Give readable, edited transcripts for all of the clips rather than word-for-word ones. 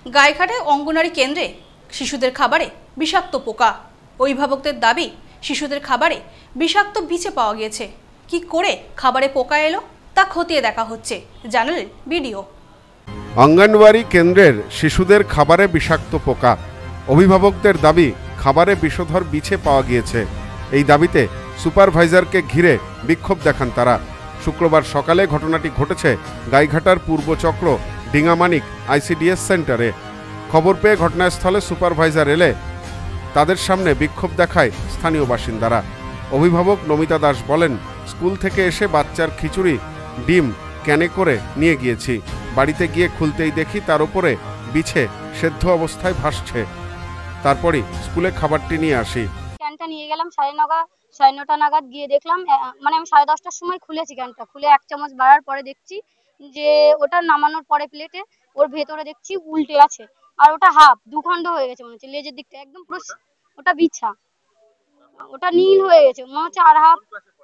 গাইঘাটে অঙ্গনারী কেন্দ্রে শিশুদের খাবারে বিষাক্ত পোকা। অভিভাবকদের দাবি, শিশুদের খাবারে বিষাক্ত বিছে পাওয়া গিয়েছে। কি করে খাবারে পোকা এলো তা খতিয়ে দেখা হচ্ছে, জানালেন বিডিও। অঙ্গনওয়াড়ি কেন্দ্রের শিশুদের খাবারে বিষাক্ত পোকা। অভিভাবকদের দাবি, খাবারে বিষধর বিছে পাওয়া গিয়েছে। এই দাবিতে সুপারভাইজারকে ঘিরে বিক্ষোভ দেখান তারা। শুক্রবার সকালে ঘটনাটি ঘটেছে গাইঘাটার পূর্ব চক্র ডিঙামানিক আইসিডিএস সেন্টারে। খবর পেয়ে ঘটনাস্থলে সুপারভাইজার এলে তাদের সামনে বিক্ষোভ দেখায় স্থানীয় বাসিন্দারা। অভিভাবক নমিতা দাস বলেন, স্কুল থেকে এসে বাচ্চার খিচুড়ি, ডিম ক্যানে করে নিয়ে গিয়েছি। বাড়িতে গিয়ে খুলতেই দেখি তার উপরে বিছে সেদ্ধ অবস্থায় ভাসছে। তারপরই স্কুলে খাবারটি নিয়ে আসি। ক্যানটা নিয়ে গেলাম 9:30 নাগাদ, গিয়ে দেখলাম মানে আমি 10:30টার সময় খুলেছি ক্যানটা। খুলে 1 চামচ বাড়ার পরে দেখছি যে ওটা নামানোর পরে প্লেটে ওর ভেতরে দেখছি উল্টে আছে, আর ওটা হাফ 2 খণ্ড হয়ে গেছে মনে হচ্ছে। লেজের দিকটা একদম পুরো ওটা বিছা, ওটা নীল হয়ে গেছে মনে হচ্ছে। আর হাফ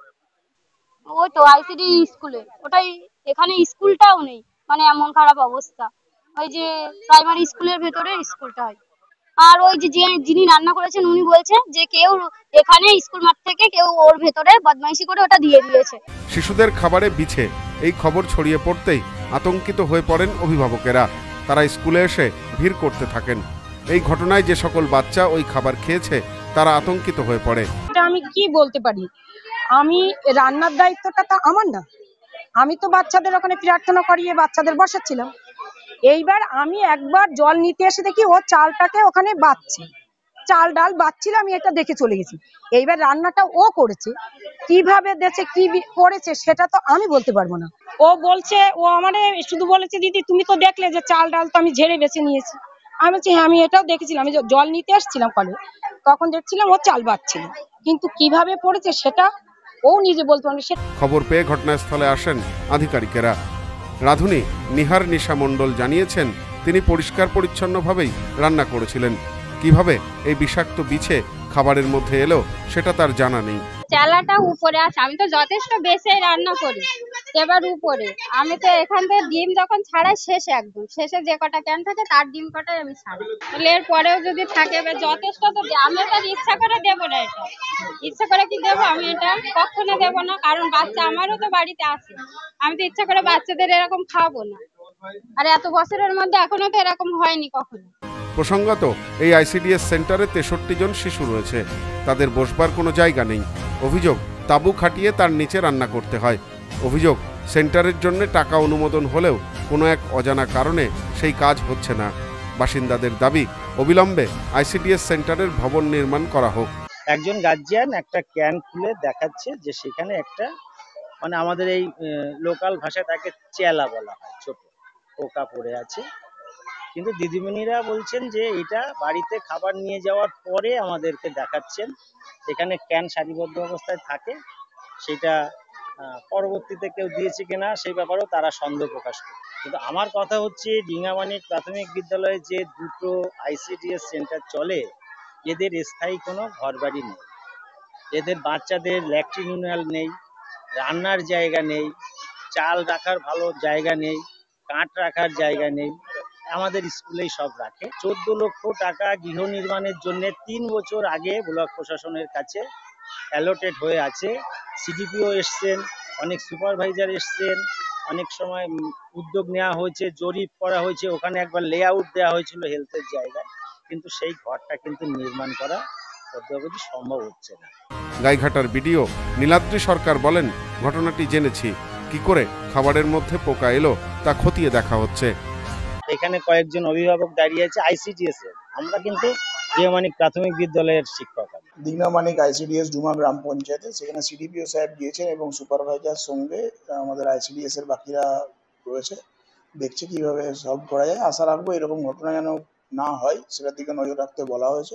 ওই তো আইসিডি স্কুলে, ওটাই এখানে স্কুলটাও নেই, মানে এমন খারাপ অবস্থা। ওই যে প্রাইমারি স্কুলের ভেতরে স্কুলটা হয়। আর ওই যে যিনি রান্না করেছেন উনি বলছেন যে কেউ এখানে স্কুল মাঠ থেকে কেউ ওর ভেতরে বদমাইশি করে ওটা দিয়ে দিয়েছে। শিশুদের খাবারে বিছে এই খবর ছড়িয়ে পড়তেই আতঙ্কিত হয়ে পড়েন অভিভাবকেরা। তারা স্কুলে এসে ভিড় করতে থাকেন। এই ঘটনায় যে সকল বাচ্চা ওই খাবার খেয়েছে তারা আতঙ্কিত হয়ে পড়ে। এটা আমি কি বলতে পারি, আমি রান্নার দায়িত্বটা তো আমার না। আমি তো বাচ্চাদের ওখানে প্রার্থনা করিয়ে বাচ্চাদের বসাচ্ছিলাম। এইবার আমি একবার জল নিতে এসে দেখি ও চালটাকে ওখানে বাচ্ছে, চাল ডাল বাচ্ছিল, আমি এটা দেখে চলে গেছি। এইবার রান্নাটা ও করেছে, কিভাবে দেছে কি করেছে সেটা তো আমি বলতে পারবো না। ও বলছে, ও আমারে শুধু বলেছে, দিদি তুমি তো দেখলে যে চাল ডাল তো আমি ঝেড়ে বেছে নিয়েছি। আমি বলছি হ্যাঁ আমি এটাও দেখেছিলাম, আমি জল নিতে আসছিলাম কলে, তখন দেখছিলাম ও চাল বাচ্ছিল, কিন্তু কিভাবে পড়েছে সেটা ও নিজে বলতে পারবে। খবর পেয়ে ঘটনাস্থলে আসেন আধিকারিকেরা। রাঁধুনি নিহার নিশা মণ্ডল জানিয়েছেন, তিনি পরিষ্কার পরিচ্ছন্নভাবেই রান্না করেছিলেন। কিভাবে এই বিষাক্ত বিছে খাবারের মধ্যে এলো সেটা তার জানা নেই। চালাটা উপরে আছে, আমি তো যথেষ্ট বেশি রান্না করি, এবার উপরে আমি তো এখান থেকে ডিম যখন ছাড়াই শেষে, একদম শেষে যে কটা ক্যান থাকে তার ডিম কটাই আমি ছাড়াই। এর পরেও যদি থাকে যথেষ্ট, তো আমি তো ইচ্ছা করে দেবো না, এটা ইচ্ছা করে কি দেবো আমি, এটা কখনো দেবো না। কারণ বাচ্চা আমারও তো বাড়িতে আছে, আমি তো ইচ্ছা করে বাচ্চাদের এরকম খাওয়াবো না। আর এত বছরের মধ্যে এখনো তো এরকম হয়নি কখনো। প্রসঙ্গত, এই আইসিডিএস সেন্টারে 63 জন শিশু রয়েছে। তাদের বসবার কোনো জায়গা নেই। অভিযোগ, তাঁবু খাটিয়ে তার নিচে রান্না করতে হয়। অভিযোগ, সেন্টারের জন্য টাকা অনুমোদন হলেও কোনো এক অজানা কারণে সেই কাজ হচ্ছে না। বাসিন্দাদের দাবি, অবিলম্বে আইসিডিএস সেন্টারের ভবন নির্মাণ করা হোক। একজন গার্জিয়ান একটা ক্যান খুলে দেখাচ্ছে যে সেখানে একটা, মানে আমাদের এই লোকাল ভাষায় তাকে চেলা বলা হয়, ছোট পোকা পড়ে আছে। কিন্তু দিদিমণিরা বলছেন যে এটা বাড়িতে খাবার নিয়ে যাওয়ার পরে আমাদেরকে দেখাচ্ছেন। এখানে ক্যান সারিবদ্ধ অবস্থায় থাকে, সেটা পরবর্তীতে কেউ দিয়েছে কিনা সেই ব্যাপারেও তারা সন্দেহ প্রকাশ করে। কিন্তু আমার কথা হচ্ছে, ডিঙামানিক প্রাথমিক বিদ্যালয়ে যে 2টো আইসিডিএস সেন্টার চলে, এদের স্থায়ী কোনো ঘরবাড়ি নেই, এদের বাচ্চাদের ল্যাট্রিনুনাল নেই, রান্নার জায়গা নেই, চাল রাখার ভালো জায়গা নেই, কাঠ রাখার জায়গা নেই। আমাদের স্কুলেই সব রাখে। 14 লক্ষ টাকা গৃহ নির্মাণের জন্য 3 বছর আগে ব্লক প্রশাসনের কাছে অ্যালোটেড হয়ে আছে। সিডিপিও এসছেন, অনেক সুপারভাইজার এসছেন, অনেক সময় উদ্যোগ নেওয়া হয়েছে, জরিপ করা হয়েছে, ওখানে একবার লেআউট দেওয়া হয়েছিল হেলথের জায়গায়, কিন্তু সেই ঘরটা কিন্তু নির্মাণ করা অদ্যাবধি সম্ভব হচ্ছে না। গাইঘাটার বিডিও নীলাদ্রি সরকার বলেন, ঘটনাটি জেনেছি, কি করে খাবারের মধ্যে পোকা এলো তা খতিয়ে দেখা হচ্ছে। এখানে কয়েকজন অভিভাবক দাঁড়িয়ে আছে আইসিডিএস এর, আমরা কিন্তু ডিঙামানিক প্রাথমিক বিদ্যালয়ের শিক্ষক। ডিঙামানিক আইসিডিএস ডুমা গ্রাম পঞ্চায়েতে, সেখানে সিডিপিও সাহেব গিয়েছেন এবং সুপারভাইজার সঙ্গে আমাদের আইসিডিএস এর বাকিরা রয়েছে, দেখছে কিভাবে সলভ করা যায়। আশা রাখবো এরকম ঘটনা যেন না হয়, সেটার দিকে নজর রাখতে বলা হয়েছে।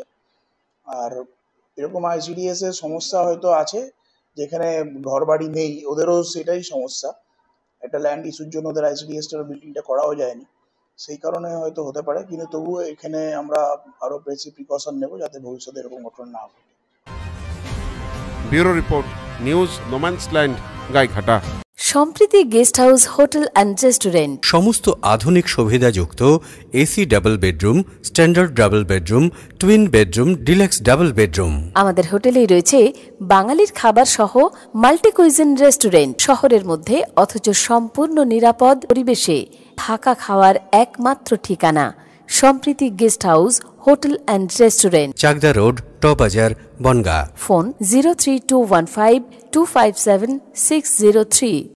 আর এরকম আইসিডিএস এর সমস্যা হয়তো আছে, যেখানে ঘর বাড়ি নেই, ওদেরও সেটাই সমস্যা। একটা ল্যান্ড ইস্যুর জন্য ওদের আইসিডিএসটার বিল্ডিংটা করাও যায়নি, সেই কারণে হয়তো হতে পারে। কিন্তু তবুও এখানে আমরা আরো বেশি প্রিকশন নেব যাতে ভবিষ্যতে এরকম ঘটনা না ঘটে। Bureau report, news no man's land, Gaighata. Sampriti guest house hotel and restaurant. সমস্ত আধুনিক সুবিধাযুক্ত AC double bedroom, standard double bedroom, twin bedroom, deluxe double bedroom. আমাদের হোটেলেই রয়েছে বাঙালির খাবার সহ মাল্টি কুইজিন রেস্টুরেন্ট। শহরের মধ্যে অথচ সম্পূর্ণ নিরাপদ পরিবেশে থাকা খাওয়ার একমাত্র ঠিকানা Sampriti guest house hotel and restaurant, Chakdah road, টবাজার, বনগাঁ। ফোন 03215257603।